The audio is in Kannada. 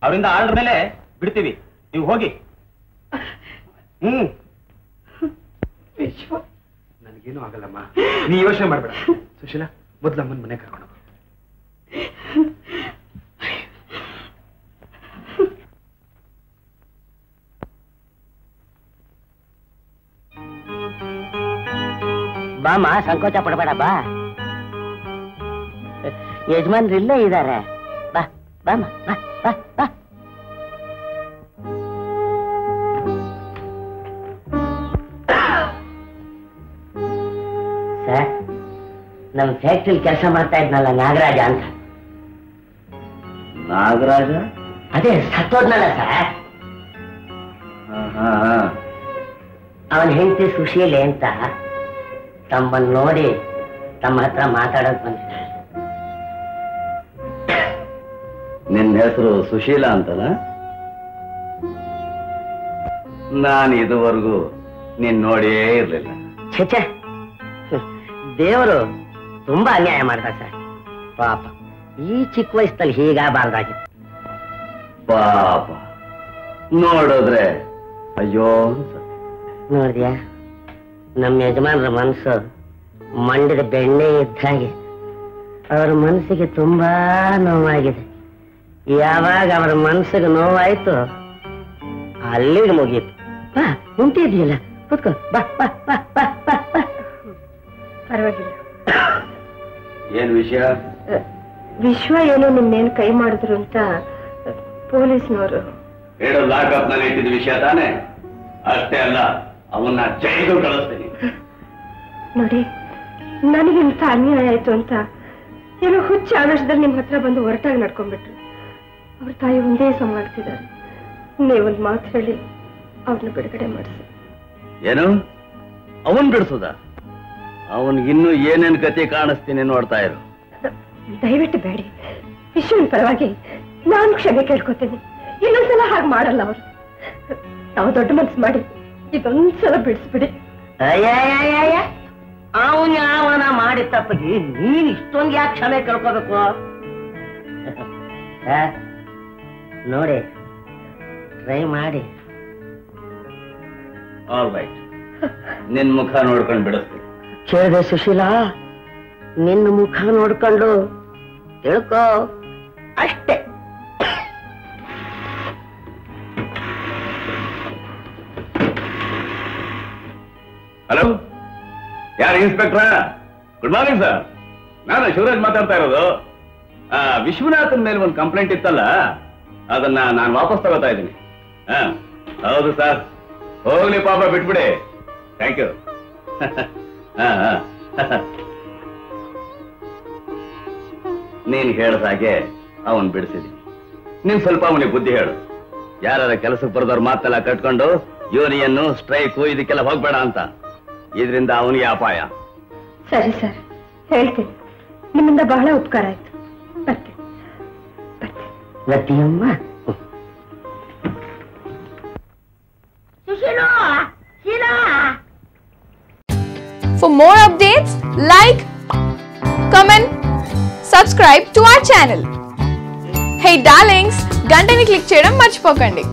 ಅವರಿಂದ ಆರ್ಡರ್ ಮೇಲೆ ಬಿಡ್ತೀವಿ, ನೀವು ಹೋಗಿ. ವಿಶ್ವ, ನನಗೇನು ಆಗಲ್ಲಮ್ಮ, ನೀ ಯೋಚನೆ ಮಾಡ್ಬೇಡ. ಸುಶೀಲಾ, ಮೊದ್ಲು ಅಮ್ಮನ ಮನೆ ಕರ್ಕೊಂಡು ಬಾಮ, ಸಂಕೋಚ ಪಡಬೇಡ ಬಾ. ಯಜಮಾನ್ರು ಇಲ್ಲೇ ಇದ್ದಾರೆ. ಬಾ ಬಾಮ, ಬಾ ಬಾ ಬಾ. ಸರ್, ನಮ್ ಫ್ಯಾಕ್ಟ್ರಿಲಿ ಕೆಲಸ ಮಾಡ್ತಾ ಇದ್ನಲ್ಲ ನಾಗರಾಜ ಅಂತ. ನಾಗರಾಜ? ಅದೇ ಸತ್ತೋದ್ನಲ್ಲ ಸರ್. ಅವನ ಹೆಂಡತಿ ಸುಶೀಲೆ ಅಂತ ತಮ್ಮನ್ನು ನೋಡಿ ತಮ್ಮ ಹತ್ರ ಮಾತಾಡೋಕ್ ಬಂದಿದ್ದಾರೆ. ನಿನ್ನ ಹೆಸರು ಸುಶೀಲಾ ಅಂತಲ್ಲ? ನಾನು ಇದುವರೆಗೂ ನೀನ್ ನೋಡಿಯೇ ಇರ್ಲಿಲ್ಲ. ಛೆ, ದೇವರು ತುಂಬಾ ಅನ್ಯಾಯ ಮಾಡ್ತಾರೆ ಸರ್. ಪಾಪ ಈ ಚಿಕ್ಕ ವಯಸ್ಸಲ್ಲಿ ಹೀಗಾಗಬಾರ್ದಾಗಿತ್ತು. ಪಾಪ ನೋಡಿದ್ರೆ ಅಯ್ಯೋ. ನೋಡಿದ್ಯಾ, ನಮ್ಮ ಯಜಮಾನ್ರ ಮನಸ್ಸು ಮಂಡಿದ ಬೆಣ್ಣೆ ಇದ್ದ ಹಾಗೆ. ಅವರ ಮನಸ್ಸಿಗೆ ತುಂಬಾ ನೋವಾಗಿದೆ. ಯಾವಾಗ ಅವರ ಮನಸ್ಸಿಗೆ ನೋವಾಯ್ತು ಅಲ್ಲಿಗೆ ಮುಗೀತು. ಬಾ, ನಿಂತಿದೆಯಲ್ಲ, ಕೂತ್ಕೋ. ಬಾ ಬಾ ಬಾ ಬಾ ಬಾ ಬಾ. ಪರವಾಗಿಲ್ಲ. ಏನ್ ವಿಷಯ? ವಿಶ್ವ ಏನೋ ನಿನ್ನೇನು ಕೈ ಮಾಡಿದ್ರು ಅಂತ ಪೊಲೀಸ್ನವರು ಹೇಳೋ. ಲಾಕಪ್ ನಲ್ಲಿ ಇಟ್ಟಿದ ವಿಷಯ ತಾನೆ? ಅಷ್ಟೇ ಅಲ್ಲ, ಅವನ್ನ ಜೈಲು ಕಳಿಸ್ತೀನಿ. ನೋಡಿ, ನನಗಿಂತ ಅನ್ಯಾಯ ಆಯ್ತು ಅಂತ ಏನೋ ಹುಚ್ಚ ಆವೇಶದಲ್ಲಿ ನಿಮ್ ಹತ್ರ ಬಂದು ಹೊರಟಾಗಿ ನಡ್ಕೊಂಡ್ಬಿಟ್ರು. ಅವ್ರ ತಾಯಿ ಒಂದೇ ಸಂಭಾಳಿಸಿದ್ದಾರೆ. ನೀವೊಂದು ಮಾತು ಹೇಳಿ ಅವ್ರನ್ನ ಬಿಡುಗಡೆ ಮಾಡಿಸಿ. ಏನು ಅವನ್ ಬಿಡಿಸೋದ? ಅವನ್ಗಿನ್ನೂ ಏನೇನ್ ಕತೆ ಕಾಣಿಸ್ತೀನಿ, ನೋಡ್ತಾ ಇರು. ದಯವಿಟ್ಟು ಬೇಡಿ. ವಿಶ್ವನ ಪರವಾಗಿ ನಾನು ಕ್ಷಮೆ ಕೇಳ್ಕೊತೀನಿ. ಇನ್ನೊಂದ್ಸಲ ಹಾಗೆ ಮಾಡಲ್ಲ ಅವರು. ನಾವು ದೊಡ್ಡ ಮನಸ್ಸು ಮಾಡಿ ಇದೊಂದ್ಸಲ ಬಿಡಿಸ್ಬಿಡಿ. ಅಯ್ಯ, ಅವನ್ ಯಾವನ ಮಾಡಿದ ತಪ್ಪಿಗೆ ನೀನ್ ಇಷ್ಟೊಂದು ಯಾಕೆ ಕ್ಷಮೆ ಕೇಳ್ಕೋಬೇಕು? ನೋಡಿ, ಟ್ರೈ ಮಾಡಿ. ಆಲ್ ರೈಟ್, ನಿನ್ ಮುಖ ನೋಡ್ಕೊಂಡು ಬಿಡಿಸ್ತೀನಿ. ಕೇಳಿದೆ ಸುಶೀಲಾ, ನಿನ್ನ ಮುಖ ನೋಡ್ಕೊಂಡು ತಿಳ್ಕೋ ಅಷ್ಟೇ. ಹಲೋ, ಯಾರು ಇನ್ಸ್ಪೆಕ್ಟ್ರಾ? ಗುಡ್ ಮಾರ್ನಿಂಗ್ ಸರ್, ನಾನು ಶಿವರಾಜ್ ಮಾತಾಡ್ತಾ ಇರೋದು. ವಿಶ್ವನಾಥನ್ ಮೇಲೆ ಒಂದು ಕಂಪ್ಲೇಂಟ್ ಇತ್ತಲ್ಲ, ಅದನ್ನ ನಾನು ವಾಪಸ್ ತಗೋತಾ ಇದ್ದೀನಿ. ಹೌದು ಸರ್, ಹೋಗ್ಲಿ ಪಾಪ, ಬಿಟ್ಬಿಡಿ. Thank you. ನೀನ್ ಹೇಳ್ದ ಹಾಗೆ ಅವನ್ ಬಿಡಿಸಿದೀನಿ. ನೀನ್ ಸ್ವಲ್ಪ ಅವನಿಗೆ ಬುದ್ಧಿ ಹೇಳು. ಯಾರ ಕೆಲಸಕ್ಕೆ ಬರೋದವ್ರ ಮಾತೆಲ್ಲ ಕಟ್ಕೊಂಡು ಯೂನಿಯನ್ ಸ್ಟ್ರೈಕು ಇದಕ್ಕೆಲ್ಲ ಹೋಗ್ಬೇಡ ಅಂತ. ಇದರಿಂದ ಅವನಿಗೆ ಅಪಾಯ. ಸರಿ ಸರ್, ಹೇಳ್ತೀನಿ. ನಿಮ್ಮಿಂದ ಬಹಳ ಉಪಕಾರ ಆಯ್ತು. ಬರ್ತೀಯಮ್ಮ. For more updates, like, comment, subscribe to our channel. Hey darlings, గంటని click చేయడం మర్చిపోకండి.